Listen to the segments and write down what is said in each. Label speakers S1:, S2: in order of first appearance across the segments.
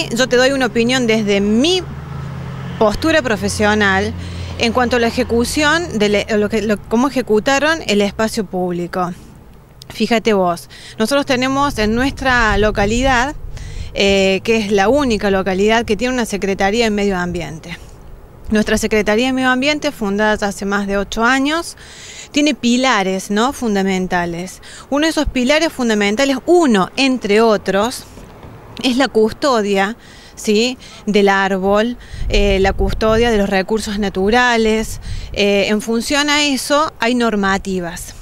S1: Yo te doy una opinión desde mi postura profesional en cuanto a la ejecución de cómo ejecutaron el espacio público. Fíjate vos, nosotros tenemos en nuestra localidad, que es la única localidad que tiene una Secretaría de Medio Ambiente. Nuestra Secretaría de Medio Ambiente, fundada hace más de 8 años, tiene pilares, ¿no?, fundamentales. Uno de esos pilares fundamentales, uno entre otros, es la custodia, ¿sí?, del árbol, la custodia de los recursos naturales. En función a eso hay normativas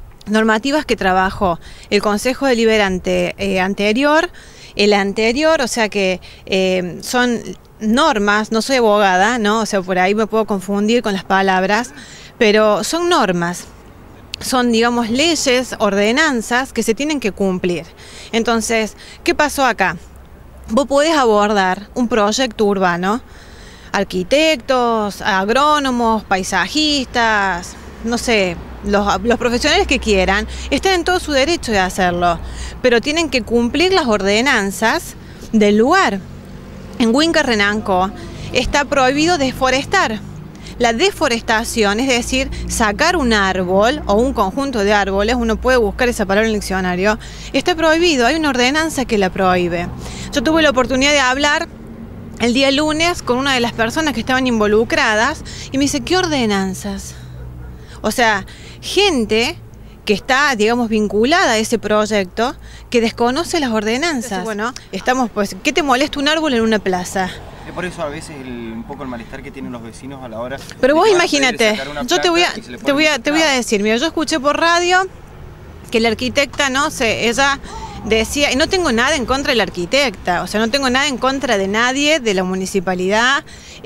S1: que trabajó el Consejo Deliberante anterior, el anterior, o sea que son normas, no soy abogada, ¿no?, o sea, por ahí me puedo confundir con las palabras, pero son normas, son, digamos, leyes, ordenanzas que se tienen que cumplir. Entonces, ¿qué pasó acá? Vos podés abordar un proyecto urbano, arquitectos, agrónomos, paisajistas, no sé, los profesionales que quieran, están en todo su derecho de hacerlo, pero tienen que cumplir las ordenanzas del lugar. En Huinca-Renanco está prohibido deforestar. La deforestación, es decir, sacar un árbol o un conjunto de árboles, uno puede buscar esa palabra en el diccionario, está prohibido, hay una ordenanza que la prohíbe. Yo tuve la oportunidad de hablar el día lunes con una de las personas que estaban involucradas y me dice, ¿qué ordenanzas? O sea, gente que está, digamos, vinculada a ese proyecto, que desconoce las ordenanzas. Entonces, bueno, estamos, pues, ¿qué te molesta un árbol en una plaza?
S2: Por eso a veces un poco el malestar que tienen los vecinos a la hora...
S1: Pero vos imagínate, yo te voy a decir, mira, yo escuché por radio que la arquitecta, no sé, ella decía, y no tengo nada en contra de la arquitecta, o sea, no tengo nada en contra de nadie, de la municipalidad,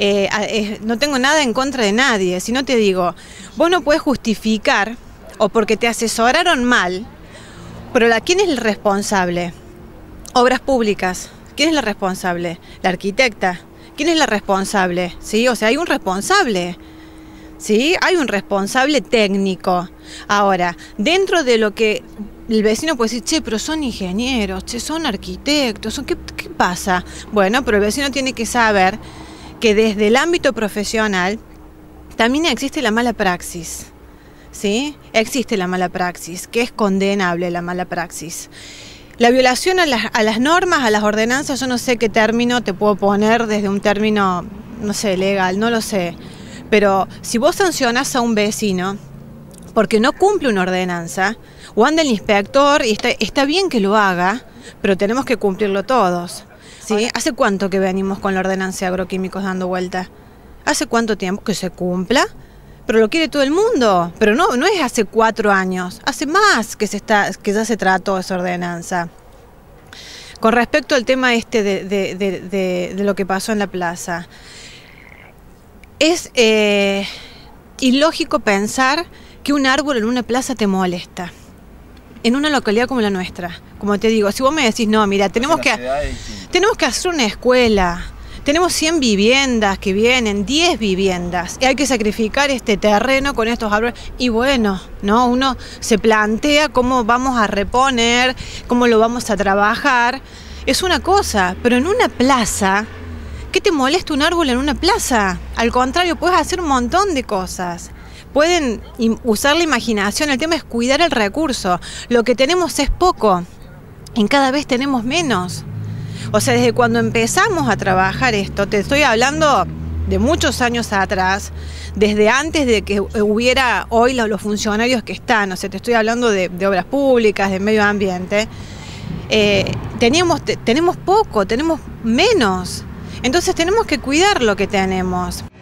S1: no tengo nada en contra de nadie, sino te digo, vos no podés justificar, o porque te asesoraron mal, pero ¿quién es el responsable? Obras públicas, ¿quién es la responsable? La arquitecta. ¿Quién es la responsable? ¿Sí? O sea, hay un responsable, ¿sí? Hay un responsable técnico. Ahora, dentro de lo que el vecino puede decir, che, pero son ingenieros, che, son arquitectos, ¿qué pasa? Bueno, pero el vecino tiene que saber que desde el ámbito profesional también existe la mala praxis, ¿sí? Existe la mala praxis, que es condenable la mala praxis. La violación a las normas, a las ordenanzas, yo no sé qué término te puedo poner desde un término, no sé, legal, no lo sé. Pero si vos sancionás a un vecino porque no cumple una ordenanza, o anda el inspector y está bien que lo haga, pero tenemos que cumplirlo todos, ¿sí? ¿Hace cuánto que venimos con la ordenanza de agroquímicos dando vuelta? ¿Hace cuánto tiempo que se cumpla? Pero lo quiere todo el mundo, pero no es hace 4 años, hace más que ya se trató esa ordenanza. Con respecto al tema de lo que pasó en la plaza, es ilógico pensar que un árbol en una plaza te molesta, en una localidad como la nuestra. Como te digo, si vos me decís, no, mira, tenemos que hacer una escuela, tenemos 100 viviendas que vienen, 10 viviendas, y hay que sacrificar este terreno con estos árboles. Y bueno, ¿no? Uno se plantea cómo vamos a reponer, cómo lo vamos a trabajar. Es una cosa, pero en una plaza, ¿qué te molesta un árbol en una plaza? Al contrario, puedes hacer un montón de cosas. Pueden usar la imaginación, el tema es cuidar el recurso. Lo que tenemos es poco, y cada vez tenemos menos. O sea, desde cuando empezamos a trabajar esto, te estoy hablando de muchos años atrás, desde antes de que hubiera hoy los funcionarios que están, o sea, te estoy hablando de obras públicas, de medio ambiente, tenemos poco, tenemos menos, entonces tenemos que cuidar lo que tenemos.